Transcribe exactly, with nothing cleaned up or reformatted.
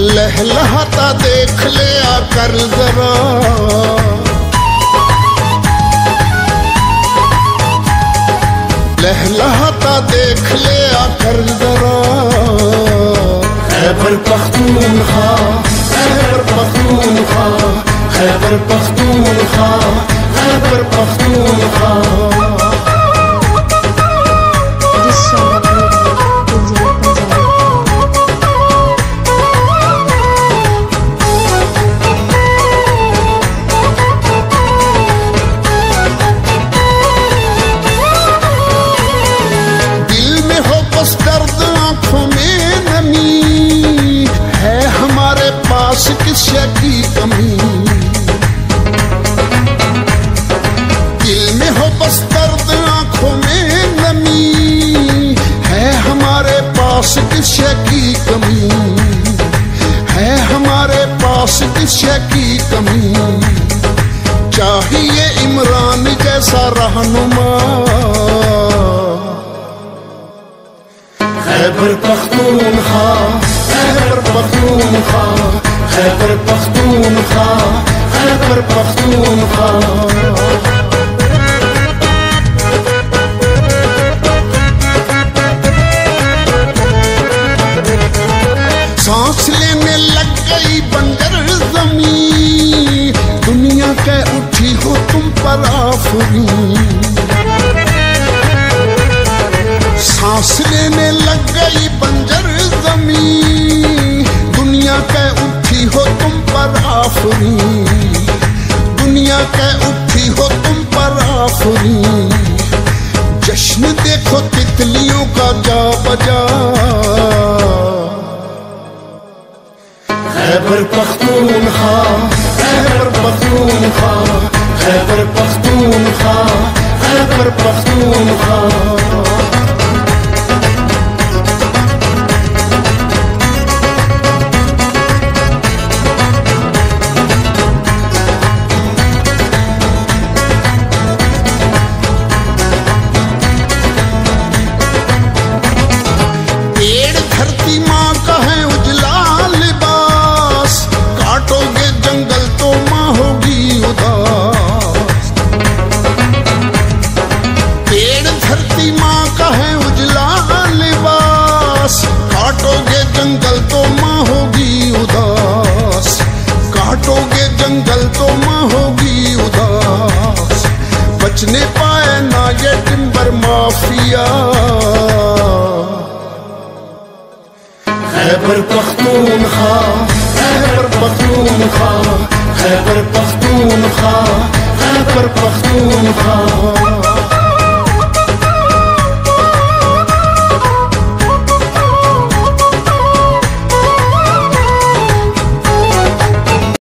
लहलहाता देख ले आकर जरा, लहलहाता देख ले आकर जरा। खैबर पख्तूनख्वा, खैबर पख्तूनख्वा, खैबर पख्तूनख्वा, खैबर पख्तूनख्वा। किस की कमी, दिल में हो बस दर्द आंखों में नमी, है हमारे पास किस की कमी, है हमारे पास किस की कमी। चाहिए इमरान जैसा रहनुमा। खैबर पख्तूनख्वा, खैबर पख्तूनख्वा, खैबर पख्तूनख्वा, खैबर पख्तूनख्वा। सांस लेने लग गई बंजर ज़मीं, दुनिया के उठी हो तुम पर आफरीन। सांस लेने लग गई बंजर ज़मीं, दुनिया के उठी हो तुम पर आफरीन, दुनिया के उठी हो तुम पर आफरीन। जश्न देखो तितलियों का जा बजा। खैबर पख्तूनख्वा, खैबर पख्तूनख्वा, खैबर पख्तूनख्वा, खैबर पख्तूनख्वा। काटोगे जंगल तो माँ होगी उदास, काटोगे जंगल तो माँ होगी उदास। बचने पाए ना ये टिम्बर माफिया। खैबर पख्तूनख्वा, खैबर पख्तूनख्वा, खैबर पख्तूनख्वा, खैबर पख्तूनख्वा।